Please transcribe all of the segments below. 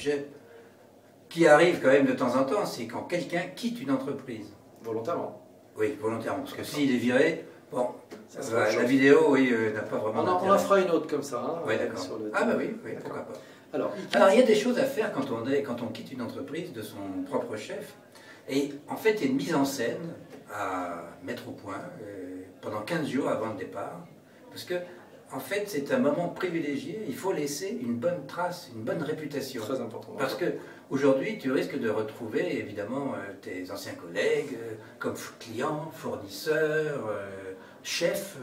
sujet qui arrive quand même de temps en temps, c'est quand quelqu'un quitte une entreprise. Volontairement. Oui, volontairement, parce que s'il est viré, bon, Ça la vidéo, oui, n'a pas vraiment on en fera une autre comme ça. Hein, oui, d'accord. Ah bah oui, pourquoi pas. Alors, il y a des choses à faire quand on quitte une entreprise de son propre chef. Et en fait, il y a une mise en scène à mettre au point pendant 15 jours avant le départ. Parce que, en fait, c'est un moment privilégié. Il faut laisser une bonne trace, une bonne réputation. Très important. Parce que aujourd'hui, tu risques de retrouver, évidemment, tes anciens collègues comme clients, fournisseurs, chefs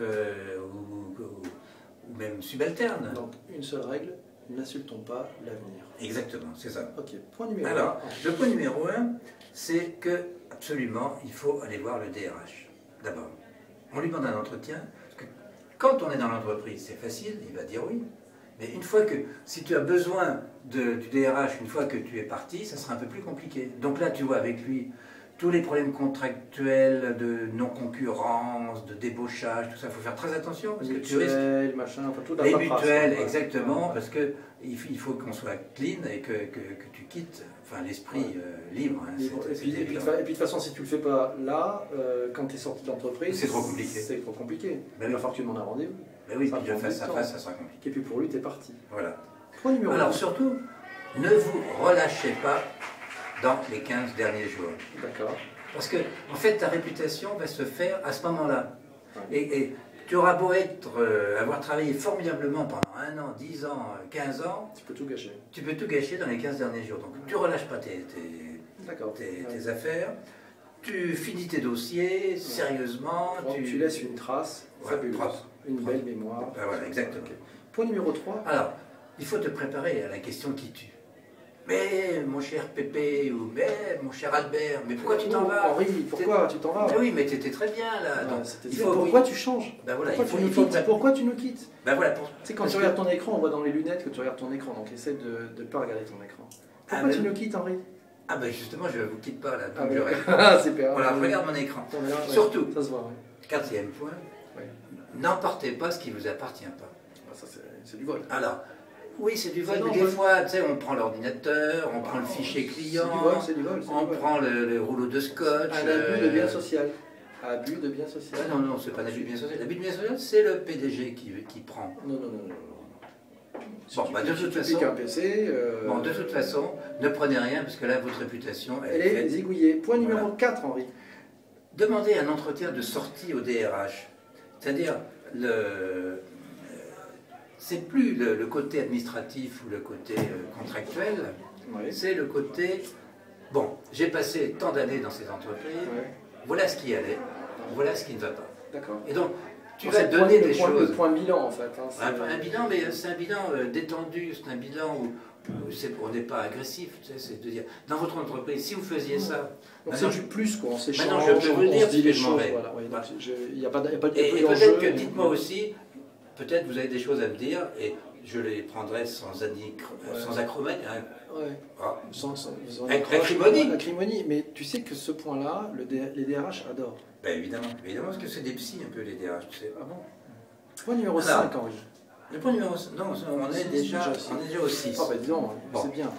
ou même subalternes. Donc, une seule règle, n'insultons pas l'avenir. Exactement, c'est ça. Ok, point numéro 1. Alors, le point numéro 1, c'est que, absolument, il faut aller voir le DRH. D'abord, on lui demande un entretien, parce que quand on est dans l'entreprise, c'est facile, il va dire oui. Mais une fois que, si tu as besoin du DRH, une fois que tu es parti, ça sera un peu plus compliqué. Donc là, tu vois avec lui tous les problèmes contractuels de non-concurrence, de débauchage, tout ça, il faut faire très attention. Parce que tu risques... machin, enfin, tout les mutuelles, exactement, parce que il faut qu'on soit clean et que tu quittes, enfin l'esprit libre. Hein, et puis de toute façon, si tu le fais pas là, quand tu es sorti de l'entreprise, c'est trop compliqué. C'est trop compliqué. Ben il va falloir que tu demandes un rendez-vous. Ben oui, puis de face à face, ça sera compliqué. Et puis pour lui, tu es parti. Voilà. Point numéro 2. Alors surtout, ne vous relâchez pas dans les 15 derniers jours. D'accord. Parce que, en fait, ta réputation va se faire à ce moment-là. Ouais. Et tu auras beau avoir travaillé formidablement pendant 1 an, 10 ans, 15 ans, tu peux tout gâcher. Tu peux tout gâcher dans les 15 derniers jours. Donc tu ne relâches pas tes affaires, tu finis tes dossiers sérieusement. Donc, tu laisses une trace fabuleuse, une belle mémoire. Ben voilà, exactement. Okay. Point numéro 3. Alors, il faut te préparer à la question qui tue. Mais mon cher Pépé, ou mais mon cher Albert, mais pourquoi tu t'en vas? Henri, pourquoi tu t'en vas? Mais oui, mais tu étais très bien là. Donc, pourquoi tu changes? Ben voilà, pourquoi tu nous quittes? Ben voilà, quand tu regardes ton écran, on voit dans les lunettes que tu regardes ton écran, donc essaie de ne pas regarder ton écran. Pourquoi tu nous quittes, Henri? Ah ben justement, je ne vous quitte pas là, donc je reste. Super. Voilà, regarde mon écran. Surtout, ça se voit, quatrième point, n'emportez pas ce qui ne vous appartient pas. Ça c'est du vol. Alors, oui, c'est du vol, mais des fois, tu sais, on prend l'ordinateur, on prend le fichier client, on prend le rouleau de scotch. Un abus de bien social. Abus de bien social. Ah, non, c'est pas un abus de bien social. L'abus de bien social, c'est le PDG qui prend. Non. Bon, bah, de toute façon, un PC, bon, de toute façon, ne prenez rien, parce que là, votre réputation, elle est zigouillée. Point numéro 4, Henri. Demandez un entretien de sortie au DRH. C'est-à-dire, c'est plus le côté administratif ou le côté contractuel, c'est le côté, bon, j'ai passé tant d'années dans ces entreprises, voilà ce qui allait, voilà ce qui ne va pas. D'accord. Et donc, tu vas donner des choses. Le point bilan, en fait. Hein, un bilan, mais c'est un bilan détendu, c'est un bilan où on n'est pas agressif, c'est de dire, dans votre entreprise, si vous faisiez ça... Donc c'est du plus, quoi, on s'échange, maintenant, je peux vous le dire, dit les je m'en vais. Voilà, il n'y a pas de et peut-être que, dites-moi aussi, peut-être vous avez des choses à me dire, et je les prendrai sans acrobatie. Sans acrimonie. Mais tu sais que ce point-là, les DRH adorent. Ben évidemment, parce que c'est des psys un peu les DRH, tu sais. Ah bon? Point numéro 5, Henri. Le point numéro 5, non, on est déjà au 6. Ah ben disons, c'est bien.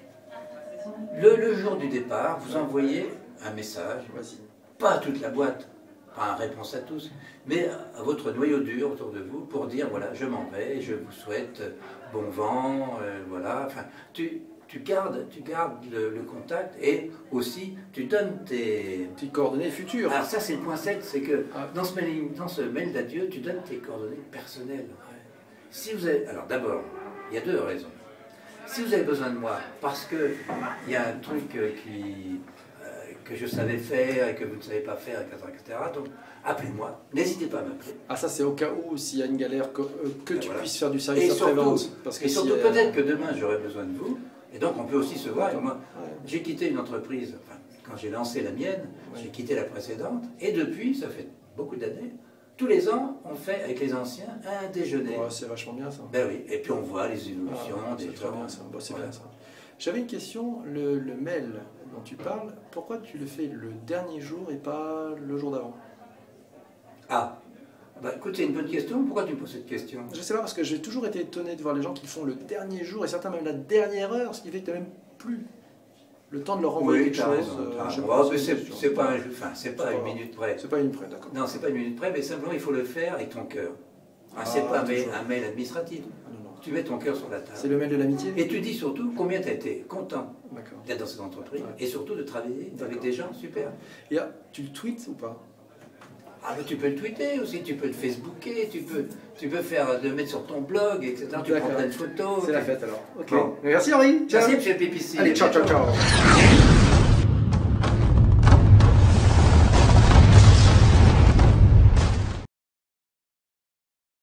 Le jour du départ, vous envoyez un message, pas à toute la boîte, pas en réponse à tous, mais à votre noyau dur autour de vous pour dire, voilà, je m'en vais, je vous souhaite bon vent, voilà, enfin, tu gardes le contact et aussi tu donnes tes coordonnées futures. Alors ça c'est le point 7, c'est que dans ce mail d'adieu, tu donnes tes coordonnées personnelles. Si vous avez, alors d'abord, il y a 2 raisons. Si vous avez besoin de moi, parce qu'il y a un truc que je savais faire et que vous ne savez pas faire, etc. Donc appelez-moi, n'hésitez pas à m'appeler. Ah ça c'est au cas où, s'il y a une galère, que tu puisses faire du service après-vente. Et surtout peut-être que demain j'aurai besoin de vous, et donc on peut aussi se voir. Moi, j'ai quitté une entreprise, enfin, quand j'ai lancé la mienne, j'ai quitté la précédente, et depuis, ça fait beaucoup d'années, tous les ans, on fait avec les anciens un déjeuner. C'est vachement bien ça. Ben oui, et puis on voit les évolutions des gens. C'est très bien ça. C'est bien ça. J'avais une question, le mail dont tu parles, pourquoi tu le fais le dernier jour et pas le jour d'avant? Ah, Bah écoute, c'est une bonne question. Pourquoi tu me poses cette question? Je sais pas, parce que j'ai toujours été étonné de voir les gens qui font le dernier jour, et certains même la dernière heure, ce qui fait que tu n'as même plus le temps de leur envoyer quelque t'as chose. raison, t'as Je sais raison. pas, Mais c'est pas un jeu, enfin, c'est pas une minute près. C'est pas une près, d'accord. Non, c'est pas une minute près, mais simplement il faut le faire avec ton cœur. Ah, C'est pas toujours. un mail administratif. Ah, non, non. Tu mets ton cœur sur la table. C'est le mail de l'amitié. Et tu dis surtout combien tu as été content D'accord. d'être dans cette entreprise Ouais. et surtout de travailler avec D'accord. des gens super. Et tu le tweets ou pas? Ah mais tu peux le tweeter aussi, tu peux le facebooker, tu peux faire le mettre sur ton blog, etc. Tu prends plein de photos. C'est la fête alors. Ok. Bon. Merci Henri. Merci M. Pipici. Allez, ciao, ciao, ciao.